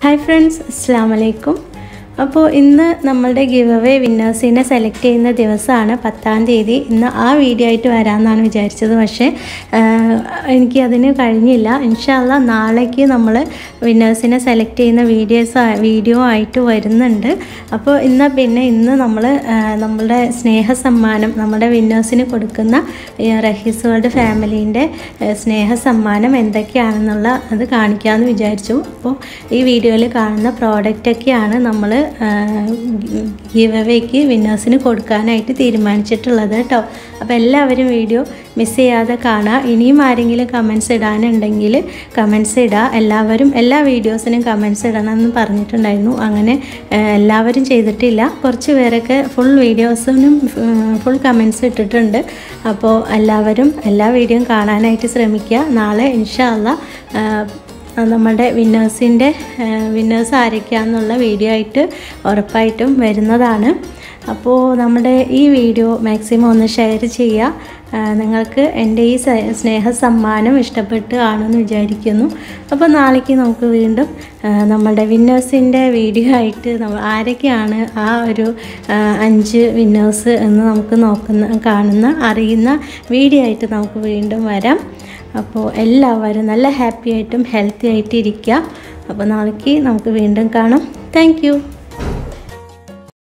Hi friends, Assalamu alaikum. അപ്പോൾ ഇന്ന് നമ്മളുടെ ഗിവ് അവേ വിന്നേഴ്സിനെ സെലക്ട് ചെയ്യുന്ന ദിവസമാണ് 10-ാം തീയതി. ഇന്ന് ആ വീഡിയോ ആയിട്ട് വരാമെന്നാണ് വിചാരിച്ചത്, പക്ഷേ എനിക്കതിന് കഴിഞ്ഞില്ല. ഇൻഷാല്ലാ നാളേക്ക് നമ്മൾ വിന്നേഴ്സിനെ സെലക്ട് ചെയ്യുന്ന വീഡിയോ ആയിട്ട് വരുന്നുണ്ട്. അപ്പോൾ ഇന്ന് നമ്മൾ നമ്മളുടെ സ്നേഹസമ്മാനം, നമ്മുടെ വിന്നേഴ്സിന് കൊടുക്കുന്ന റഹീസ് വേൾഡ് ഫാമിലീൻ്റെ സ്നേഹസമ്മാനം എന്തൊക്കെയാണെന്നുള്ള അത് കാണിക്കാമെന്ന് വിചാരിച്ചു. അപ്പോൾ ഈ വീഡിയോയിൽ കാണുന്ന പ്രോഡക്റ്റൊക്കെയാണ് നമ്മൾ ഗിവ് അവേക്ക് വിന്നേഴ്സിന് കൊടുക്കാനായിട്ട് തീരുമാനിച്ചിട്ടുള്ളത് കേട്ടോ. അപ്പോൾ എല്ലാവരും വീഡിയോ മിസ് ചെയ്യാതെ കാണുക. ഇനിയും ആരെങ്കിലും കമൻറ്റ്സ് ഇടാനുണ്ടെങ്കിൽ കമൻറ്റ്സ് ഇടുക. എല്ലാവരും എല്ലാ വീഡിയോസിനും കമൻറ്റ്സ് ഇടണമെന്ന് പറഞ്ഞിട്ടുണ്ടായിരുന്നു. അങ്ങനെ എല്ലാവരും ചെയ്തിട്ടില്ല. കുറച്ച് പേരൊക്കെ ഫുൾ വീഡിയോസിനും ഫുൾ കമൻറ്റ്സ് ഇട്ടിട്ടുണ്ട്. അപ്പോൾ എല്ലാവരും എല്ലാ വീഡിയോയും കാണാനായിട്ട് ശ്രമിക്കുക. നാളെ ഇൻഷാ അല്ലാ നമ്മുടെ വിന്നേഴ്സ് ആരൊക്കെയാണെന്നുള്ള വീഡിയോ ആയിട്ട് ഉറപ്പായിട്ടും വരുന്നതാണ്. അപ്പോൾ നമ്മുടെ ഈ വീഡിയോ മാക്സിമം ഒന്ന് ഷെയർ ചെയ്യുക. നിങ്ങൾക്ക് എൻ്റെ ഈ സ്നേഹസമ്മാനം ഇഷ്ടപ്പെട്ട് കാണുമെന്ന് വിചാരിക്കുന്നു. അപ്പോൾ നാളേക്ക് നമുക്ക് വീണ്ടും നമ്മുടെ വിന്നേഴ്സിൻ്റെ വീഡിയോ ആയിട്ട് ആരൊക്കെയാണ് ആ ഒരു 5 വിന്നേഴ്സ് എന്ന് നമുക്ക് അറിയുന്ന വീഡിയോ ആയിട്ട് നമുക്ക് വീണ്ടും വരാം. അപ്പോൾ എല്ലാവരും നല്ല ഹാപ്പി ആയിട്ടും ഹെൽത്തി ആയിട്ട് ഇരിക്കുക. അപ്പോൾ നാളേക്ക് നമുക്ക് വീണ്ടും കാണാം. Thank U.